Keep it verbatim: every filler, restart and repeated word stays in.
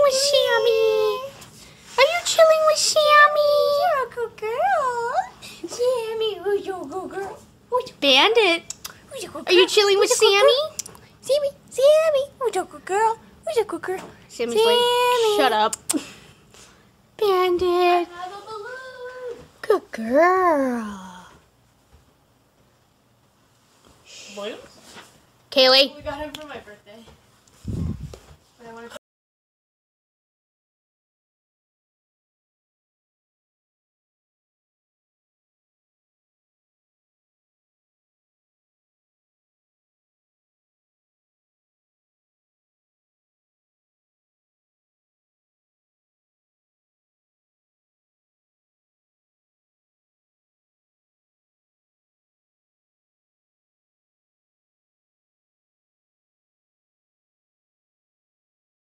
with Sammy? Are you chilling with Sammy? You're a good girl. Sammy, who's your good girl? Bandit, Who's your good girl? are you chilling with Who's your good Sammy? girl? Sammy, Sammy, who's your good girl? Who's your good girl? Sammy's Sammy. like, shut up. Bandit. Good girl. Balloons? Kaylee. We got him for my birthday. But I wanted to